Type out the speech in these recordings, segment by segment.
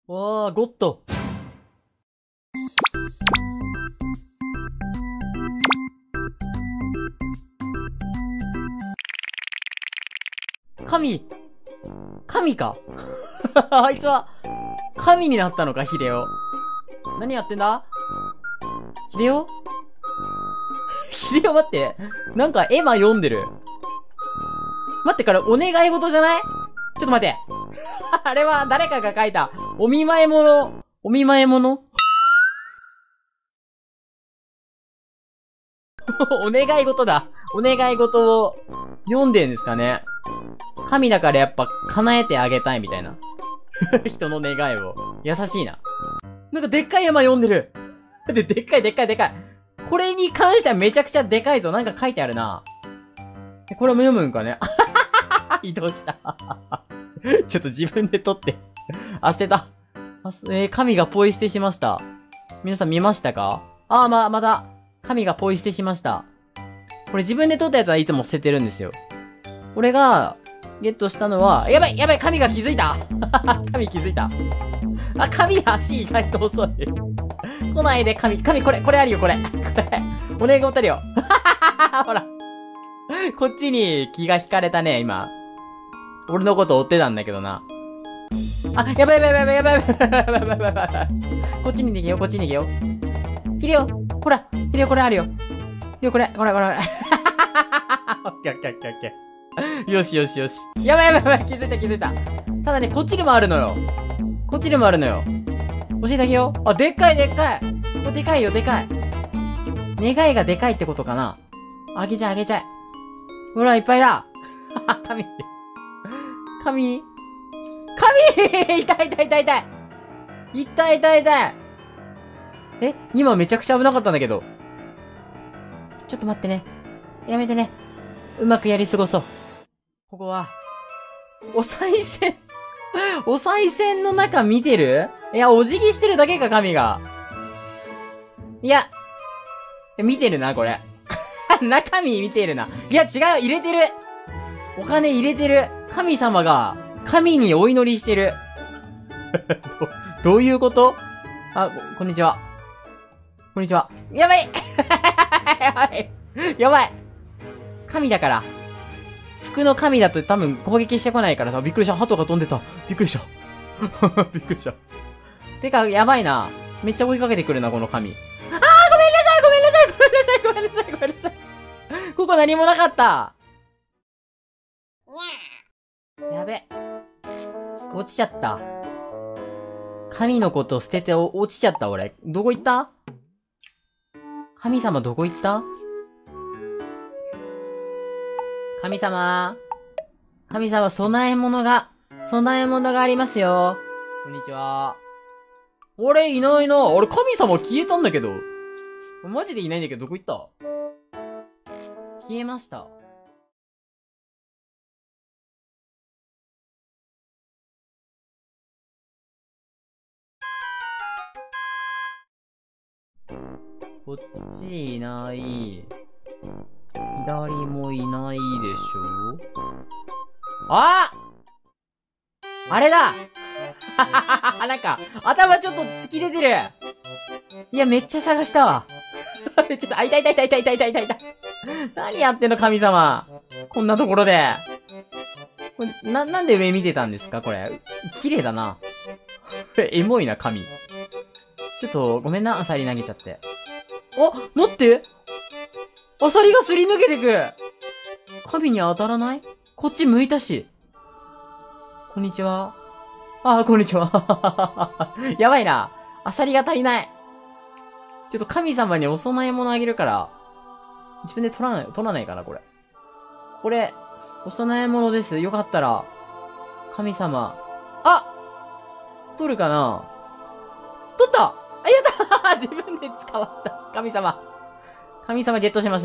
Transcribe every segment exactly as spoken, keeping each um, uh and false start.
わー、ゴッド。神神かあいつは、神になったのか、ヒデオ。何やってんだヒデオヒデオ待って。なんかエマ読んでる。待ってから、お願い事じゃない？ちょっと待って。あれは誰かが書いた、お見舞い物。お見舞い物お願い事だ。お願い事を読んでんですかね。神だからやっぱ叶えてあげたいみたいな。人の願いを。優しいな。なんかでっかい山読んでる。で、でっかいでっかいでっかい。これに関してはめちゃくちゃでかいぞ。なんか書いてあるな。これも読むんかね。移動した。ちょっと自分で撮って。あ、捨てた。あえー、神がポイ捨てしました。皆さん見ましたか？あー、ま、まだ。神がポイ捨てしました。これ自分で撮ったやつはいつも捨ててるんですよ。俺が、ゲットしたのは、やばいやばい神が気づいた神気づいた。あ、神足意外と遅い。来ないで神、神これ、これあるよこれ。これ。お願い事あるよ。ほら。こっちに気が引かれたね、今。俺のこと追ってたんだけどな。あ、やばいやばいやばいやばいやばいやばいやばいやばいやばいやばい。こっちに逃げよう、こっちに逃げよう。ヒデオ、ほら、ヒデオこれあるよ。ヒデオこれ、これ、これ、これ。オッケーオッケーオッケーオッケー。よしよしよし。やばいやばいやばい、気づいた気づいた。ただね、こっちにもあるのよ。こっちにもあるのよ。教えてあげよう。あ、でっかいでっかい。これでかいよ、でかい。願いがでかいってことかな。あげちゃえ、あげちゃえ。ほら、いっぱいだ。神。神。神痛い痛い痛い痛い。痛い痛い痛い。え今めちゃくちゃ危なかったんだけど。ちょっと待ってね。やめてね。うまくやり過ごそう。ここは、お賽銭お賽銭の中見てる？いや、お辞儀してるだけか、神が。いや、見てるな、これ。中身見てるな。いや、違う、入れてる。お金入れてる。神様が、神にお祈りしてる。ど、どういうこと？あ、こんにちは。こんにちは。やばいやばいやばい神だから。服の神だと多分攻撃してこないからさ、びっくりした。鳩が飛んでた。びっくりした。びっくりした。てか、やばいな。めっちゃ追いかけてくるな、この神。あー、ごめんなさいごめんなさいごめんなさいごめんなさいごめんなさい。ここ何もなかった。やべ。落ちちゃった。神のこと捨てて落ちちゃった、俺。どこ行った？神様どこ行った？神様。神様、供え物が、供え物がありますよ。こんにちは。俺、いないな。俺、神様消えたんだけど。マジでいないんだけど、どこ行った？消えました。こっちいない。左もいないでしょ？ああれだなんか、頭ちょっと突き出てる。いや、めっちゃ探したわ。ちょっと、あ、いたいたいたいたいたいたいたいた。何やってんの、神様。こんなところで。これ、な、なんで上見てたんですかこれ。綺麗だな。エモいな、神。ちょっと、ごめんな、アサリ投げちゃって。あ、待ってアサリがすり抜けてく。神に当たらない？こっち向いたし。こんにちは。あー、こんにちは。やばいな。アサリが足りない。ちょっと神様にお供え物あげるから、自分で取らない、取らないかな、これ。これ、お供え物です。よかったら、神様。あ！取るかな？取った！あ、やったー自分で使わった。神様。神様ゲットしました。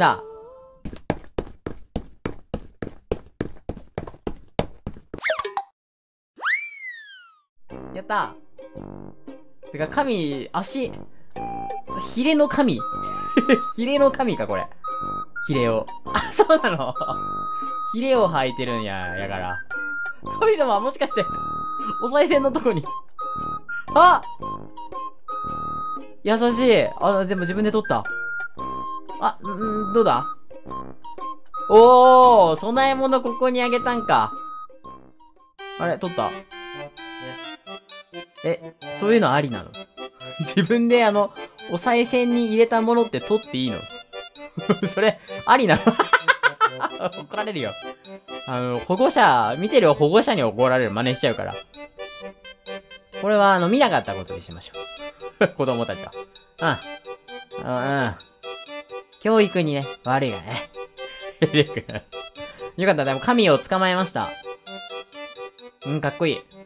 やったー。てか、神、足、ヒレの神ヒレの神か、これ。ヒレを。あ、そうなのヒレを履いてるんや、やから。神様はもしかして、お賽銭のとこにあ優しい。あ、全部自分で取った。あ、んどうだおー、供え物ここにあげたんか。あれ、取った。え、そういうのありなの？自分であの、お賽銭に入れたものって取っていいの？それ、ありなの？怒られるよ。あの、保護者、見てる保護者に怒られる真似しちゃうから。これはあの、見なかったことにしましょう。子供たちは。うん。うん、うん。教育にね、悪いがね。よかった、でも神を捕まえました。うん、かっこいい。